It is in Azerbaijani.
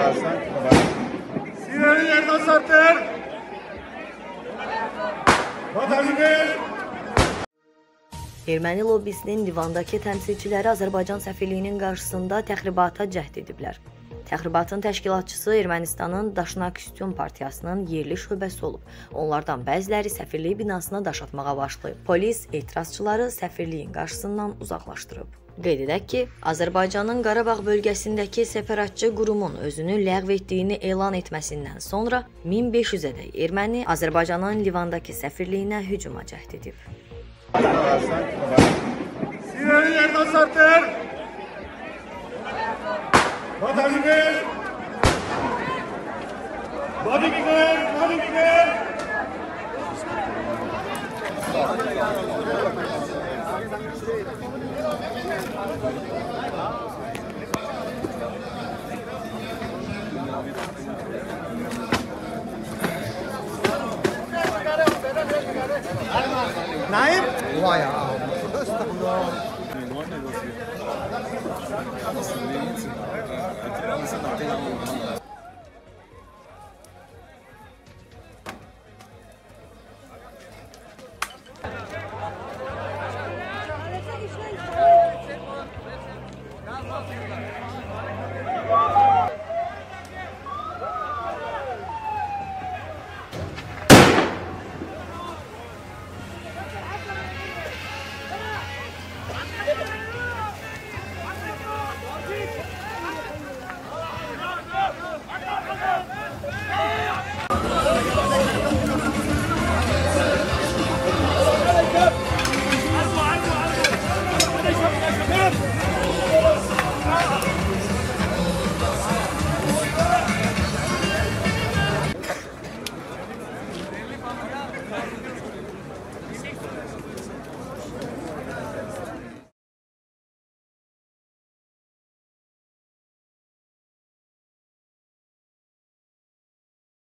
Sinirli yerden sartır. Erməni lobbisinin Livandakı təmsilçiləri Azərbaycan səfirliyinin qarşısında təxribata cəhd ediblər. Təxribatın təşkilatçısı Ermənistanın Daşnak-Üstün partiyasının yerli şöbəsi olub. Onlardan bəziləri səfirlik binasına daş atmağa başlayıb. Polis etirazçıları səfirliyin qarşısından uzaqlaşdırıb. Qeyd edək ki, Azərbaycanın Qarabağ bölgəsindəki separatçı qurumun özünü ləğv etdiyini elan etməsindən sonra 1500-ədək erməni Azərbaycanın Livandakı səfirliyinə hücuma cəhd edib. Sinirli yerden sartır. Vatanı ver. Body gider. Naim? Vay ya. Gel